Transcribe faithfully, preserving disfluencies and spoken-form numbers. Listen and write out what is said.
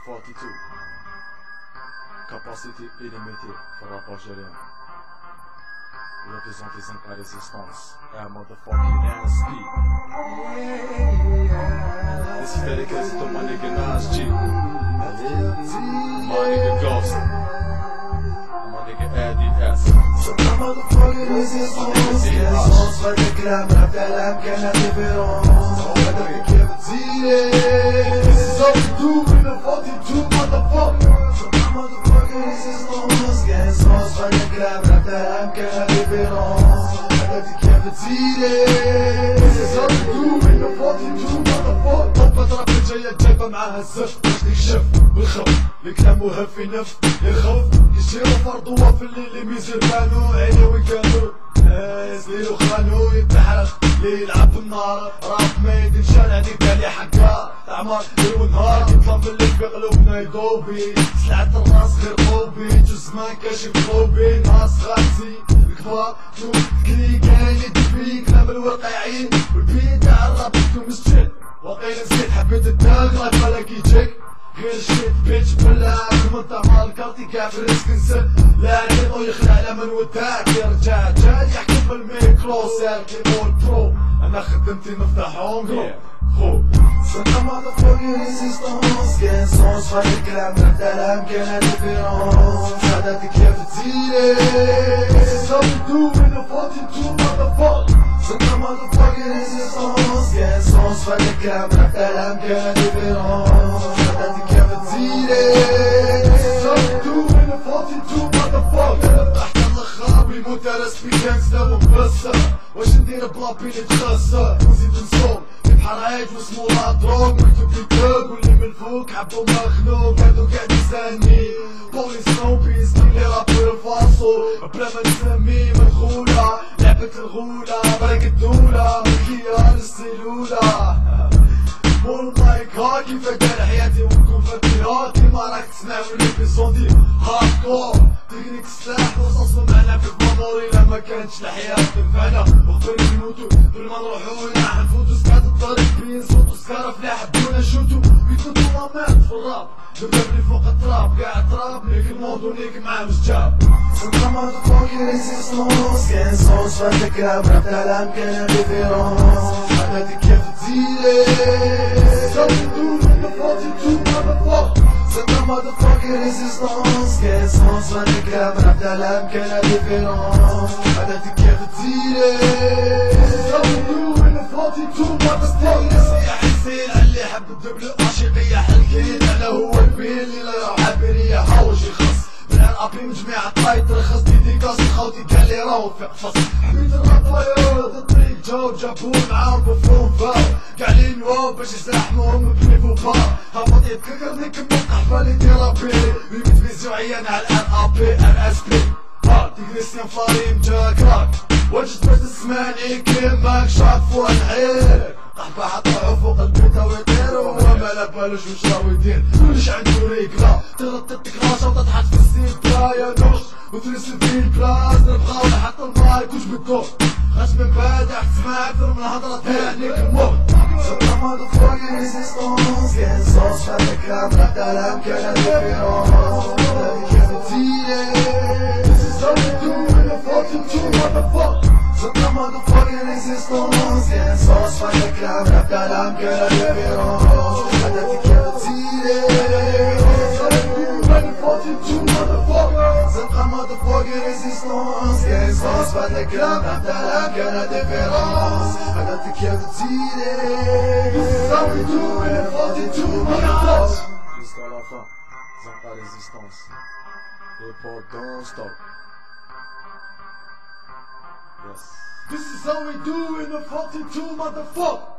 forty-two. Capacité illimitée for rap algérien. Représente les Inca Résistance. And motherfucking N S P. This is dedicated to my nigga Nas G. My nigga Ghost. And my nigga Eddie S. motherfucking Résistance. Résistance pas de clam, rap d'Alam qui a la révérence. On va donner qu'elle veut dire. This is how we do in the forty-two motherfucker. Motherfucking Résistance. Résistance pas de clam, rap d'Alam qui a la révérence. On va donner qu'elle veut dire. This is how we do in the forty-two motherfucker. طبت راب الجاية جايبة معاها الزف. باش نكشف والخف الكلام وهب في نف يخف يشيرو فرضوها في الليل يميزر بانو عيني ويكانو ناس ليلو خانو يتحرق لي يلعب بالنار راب ما يدين شارع ديك بالي حكا اعمار ليل ونهار يطلع من الليل في قلوبنا يضوبي سلعة الراس غير قوبي جوز ما كاشف قلوبي ناس غاسي الكبار شوف كلي كاين يدي فيك كلام الواقعين والبيت تاع الراب يكون مسجل واقيلا نسيت حبيت الداغ راك بالك يجيك غير شيت بيتش بلا كمنطع مال الكارتي كاف ريسك نسل لا نبغو يخلع على من وداك يرجع جاي يحكي بالميكرو سالكي مول برو انا خدمتي نفتح اونغلو خو سنة motherfucking Résistance كاين سونس فهاد الكلام راه كلام كاين ديفيرونس عاداتي كيف تزيلي This is how we do in the forty-two motherfucker سنة motherfucking Résistance كاين سونس فهاد الكلام راه كلام كاين ديفيرونس عاداتي كيف تزيلي This is how we do in the forty-two motherfucker تحت الخراب يموت راس بي كانستا ومبسر واش ندير بلا بيني تخسر نزيد نصوم حرايج واسمو لا دروغ مكتوب لي كوك واللي من فوق عبدو مخنوق هادو قاعد يساني بوليس سنوبيس كلي رابور فاصو بلا ما نسميه مدخولة لعبة الغولة بريك الدولة من خيار السيلولة والله هاكي فدار حياتي ونكون فاتيهاتي ما راك تسمع من ليبيزودي هاردكور تكنيك السلاح وصصو معنا في الماموري لا ما كانتش الحياة تنفعنا وقبل نموتو قبل ما نروحو ولا نفوتو سكات الطريق بين صوتو سكارة فلاح حبونا نشوتو بيكوتو لامات في الراب نبدا بلي فوق التراب قاعد تراب نيك الموضوع نيك معاه مجاب سنة motherfucking Résistance كاين صوص فهاد الكلام راب تاع كاين ديفيرونس عاداتي كيف تزيلي So we do in the forty-two motherfucker سنة motherfucking Résistance كاين صوص فهاد الكلام راب تاع كاين ديفيرونس عاداتي كيف تزيلي So we do in the forty-two motherfucker سياح السيل علي حب الدبل عاشقية حلقين انا هو البيل اللي لا يروح عبرية حاوش يخص بالعربي من جميع الطايط رخص ديديكاس خوتي قال لي راهو في قفص حبيت الراباير الطريق جاو جابوه معاهم بفلوم فاو كاع لي نواو باش يزاحموهم بنيفو بار هبط يتكركرني كما قحبالي تيرابي ويمت فيزيو عيان على الار ا بي ار اس بي ها تيغريسيان فاريم جاك راك واجد باش تسمعني كيماك شاف ونعير قحبة حطوعو فوق البيتا ويطيرو هو مالا بالوش واش راهو يدير كلش عندو ريكلا تغلط التكراشة وتضحك في السيبلا يا نوش وترسل في البلاص نبغاو نحط المايك وش بتقول غاش من بعد تسمع اكثر من هضرة تعنيك الموت سنة motherfucking Résistance كاين صوص فهاد الكلام راه كلام كاين ديفيرونس عاداتي كيف تزيلي This is how we do in the forty-two motherfucker سنة motherfucking Résistance كاين صوص فهاد الكلام راه كلام كاين ديفيرونس عاداتي كيف تزيلي This is how we do in the forty-two motherfucker سنة motherfucking Résistance كاين صوص فهاد الكلام راه كلام كاين ديفيرونس عاداتي كيف تزيلي This is how we do in the forty-two motherfucker Jusqu'à la fin, Inca Résistance. Hip hop don't stop. Yes. This is how we do in the forty-two motherfucker